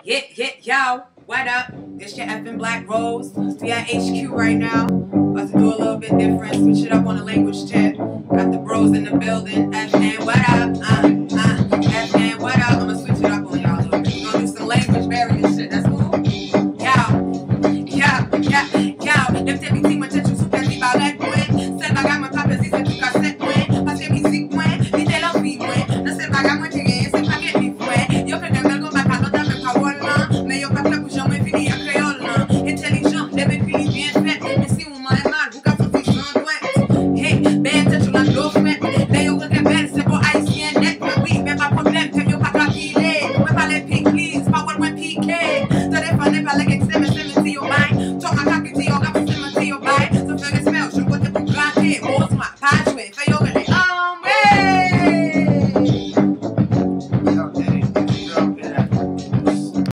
Yo, what up? It's your effing Black Rose. We at HQ right now. About to do a little bit different, switch it up on the language tip. Got the bros in the building. FN, what up? FN, what up? I'm gonna switch it up on y'all a little bit. We're gonna do some language barriers.